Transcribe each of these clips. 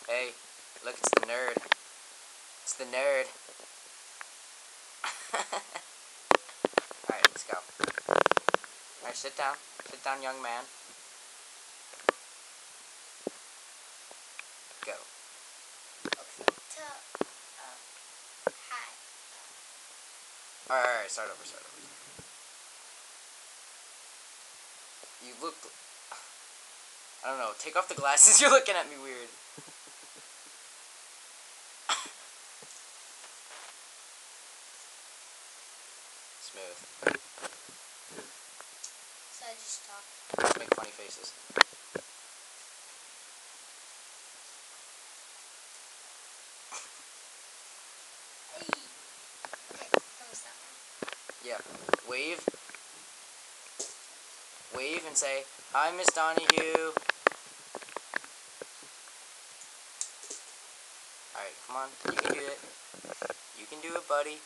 Hey, look, it's the nerd. It's the nerd. Alright, let's go. Alright, sit down. Sit down, young man. Go. Hi. Alright, start over. You look... I don't know, take off the glasses, you're looking at me weird. Smooth. So I just talk. Just make funny faces. Okay, don't stop now. Yeah. Wave. Wave and say, "Hi, Miss Donahue." Alright, come on. You can do it. You can do it, buddy.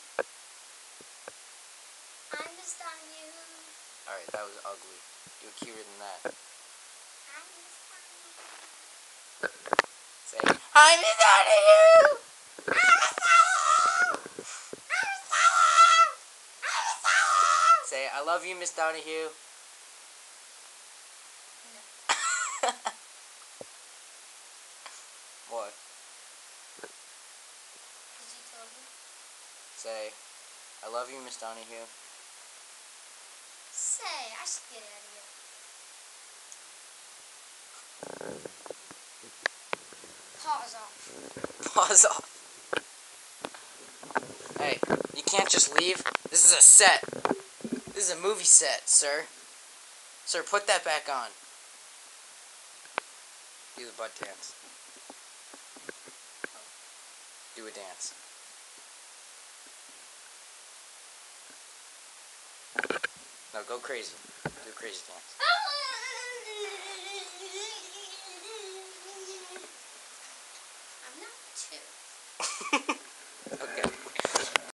I'm Miss Donahue. Alright, that was ugly. Do it cuter than that. I'm Miss Donahue. Say, "Hi, Miss Donahue." Say, "I love you, Miss Donahue." No. What? Did you tell me? Say, "I love you, Miss Donahue." Say, I should get out of here. Pause off. Pause off. Hey, you can't just leave. This is a set. This is a movie set, sir. Sir, put that back on. Do the butt dance. Do a dance. No, go crazy. Do a crazy dance. I'm not two.